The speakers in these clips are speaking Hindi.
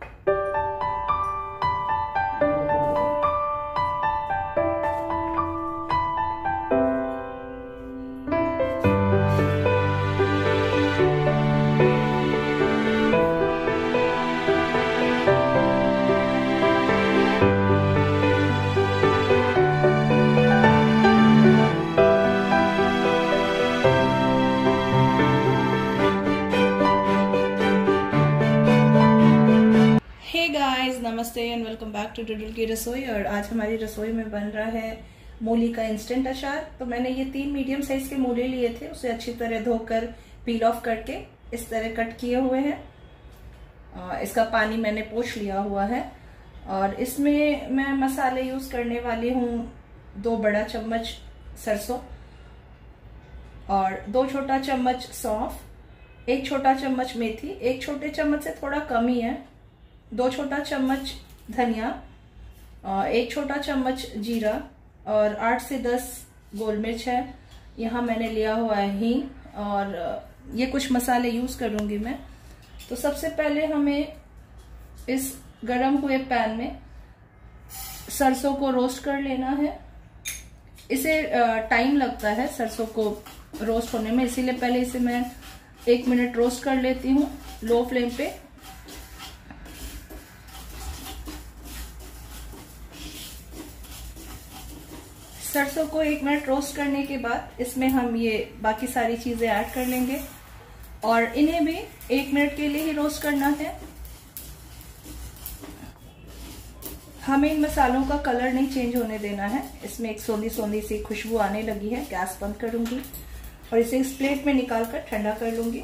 नमस्ते and welcome back to Dudul की रसोई। और आज हमारी रसोई में बन रहा है मूली का इंस्टेंट अचार। तो मैंने ये 3 मीडियम साइज के मूली लिए थे, उसे अच्छी तरह धोकर पील ऑफ करके इस तरह कट किए हुए हैं। इसका पानी मैंने पोंछ लिया हुआ है और इसमें मैं मसाले यूज करने वाली हूँ 2 बड़ा चम्मच सरसों और 2 छोटा चम्मच सौंफ, 1 छोटा चम्मच मेथी, 1 छोटे चम्मच से थोड़ा कम ही है, 2 छोटा चम्मच धनिया, 1 छोटा चम्मच जीरा और 8 से 10 गोल मिर्च है। यहाँ मैंने लिया हुआ है हींग और ये कुछ मसाले यूज करूंगी मैं। तो सबसे पहले हमें इस गरम हुए पैन में सरसों को रोस्ट कर लेना है। इसे टाइम लगता है सरसों को रोस्ट होने में, इसीलिए पहले इसे मैं 1 मिनट रोस्ट कर लेती हूँ लो फ्लेम पे। सरसों को 1 मिनट रोस्ट करने के बाद इसमें हम ये बाकी सारी चीजें ऐड कर लेंगे और इन्हें भी 1 मिनट के लिए ही रोस्ट करना है। हमें इन मसालों का कलर नहीं चेंज होने देना है। इसमें एक सोंधी सोंधी सी खुशबू आने लगी है। गैस बंद करूंगी और इसे इस प्लेट में निकालकर ठंडा कर लूंगी।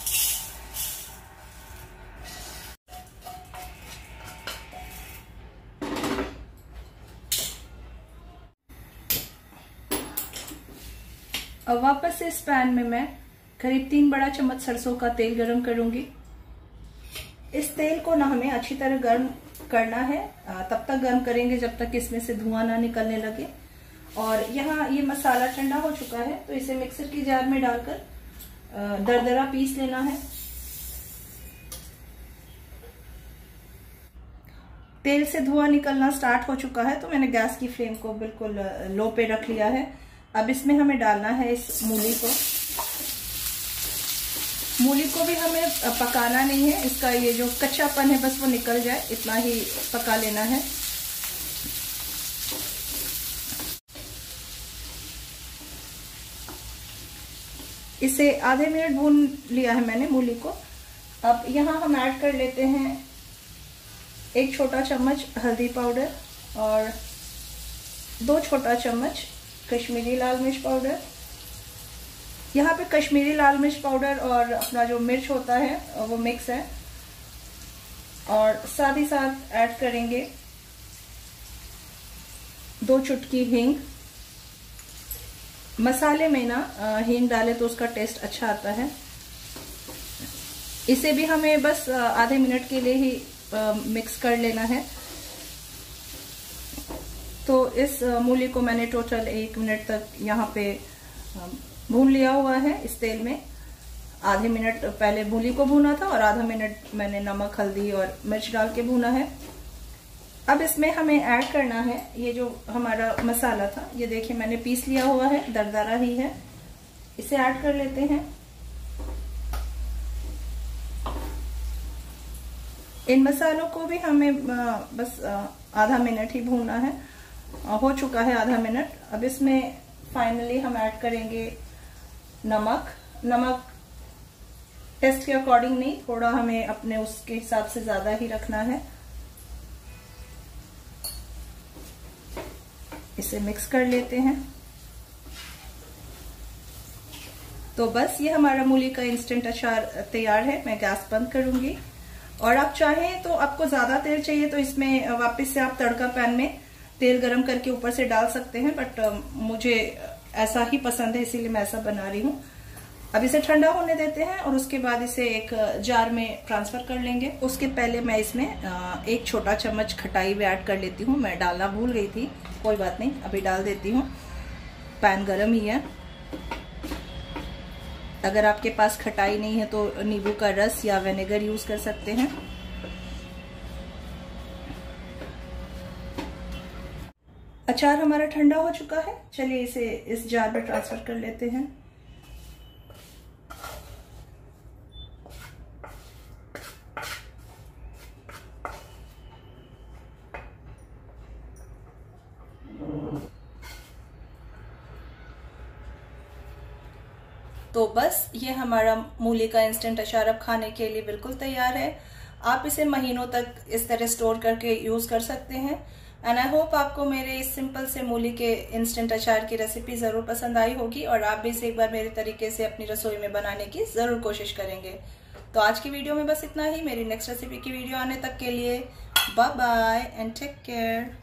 अब वापस से इस पैन में मैं करीब 3 बड़ा चम्मच सरसों का तेल गरम करूंगी। इस तेल को ना हमें अच्छी तरह गर्म करना है, तब तक गर्म करेंगे जब तक इसमें से धुआं ना निकलने लगे। और यहाँ ये मसाला ठंडा हो चुका है तो इसे मिक्सर की जार में डालकर दरदरा पीस लेना है। तेल से धुआं निकलना स्टार्ट हो चुका है तो मैंने गैस की फ्लेम को बिल्कुल लो पे रख लिया है। अब इसमें हमें डालना है इस मूली को। मूली को भी हमें पकाना नहीं है, इसका ये जो कच्चापन है बस वो निकल जाए, इतना ही पका लेना है। इसे आधे मिनट भून लिया है मैंने मूली को। अब यहाँ हम ऐड कर लेते हैं 1 छोटा चम्मच हल्दी पाउडर और 2 छोटा चम्मच कश्मीरी लाल मिर्च पाउडर। यहाँ पे कश्मीरी लाल मिर्च पाउडर और अपना जो मिर्च होता है वो मिक्स है। और साथ ही साथ ऐड करेंगे 2 चुटकी हींग। मसाले में ना हींग डाले तो उसका टेस्ट अच्छा आता है। इसे भी हमें बस आधे मिनट के लिए ही मिक्स कर लेना है। तो इस मूली को मैंने टोटल 1 मिनट तक यहाँ पे भून लिया हुआ है इस तेल में। आधे मिनट पहले मूली को भूना था और आधा मिनट मैंने नमक, हल्दी और मिर्च डाल के भूना है। अब इसमें हमें ऐड करना है ये जो हमारा मसाला था, ये देखिए मैंने पीस लिया हुआ है, दरदरा ही है। इसे ऐड कर लेते हैं। इन मसालों को भी हमें बस आधा मिनट ही भूनना है। हो चुका है आधा मिनट। अब इसमें फाइनली हम ऐड करेंगे नमक। नमक टेस्ट के अकॉर्डिंग नहीं, थोड़ा हमें अपने उसके हिसाब से ज्यादा ही रखना है। इसे मिक्स कर लेते हैं। तो बस ये हमारा मूली का इंस्टेंट अचार तैयार है। मैं गैस बंद करूंगी और आप चाहें तो आपको ज्यादा तेल चाहिए तो इसमें वापस से आप तड़का पैन में तेल गरम करके ऊपर से डाल सकते हैं, बट मुझे ऐसा ही पसंद है इसीलिए मैं ऐसा बना रही हूँ। अब इसे ठंडा होने देते हैं और उसके बाद इसे एक जार में ट्रांसफर कर लेंगे। उसके पहले मैं इसमें 1 छोटा चम्मच खटाई भी ऐड कर लेती हूँ। मैं डालना भूल गई थी, कोई बात नहीं, अभी डाल देती हूँ। पैन गरम ही है। अगर आपके पास खटाई नहीं है तो नींबू का रस या विनेगर यूज कर सकते हैं। अचार हमारा ठंडा हो चुका है, चलिए इसे इस जार में ट्रांसफर कर लेते हैं। तो बस ये हमारा मूली का इंस्टेंट अचार अब खाने के लिए बिल्कुल तैयार है। आप इसे महीनों तक इस तरह स्टोर करके यूज कर सकते हैं। एंड आई होप आपको मेरे इस सिंपल से मूली के इंस्टेंट अचार की रेसिपी जरूर पसंद आई होगी और आप भी इसे एक बार मेरे तरीके से अपनी रसोई में बनाने की जरूर कोशिश करेंगे। तो आज की वीडियो में बस इतना ही। मेरी नेक्स्ट रेसिपी की वीडियो आने तक के लिए bye bye and take care.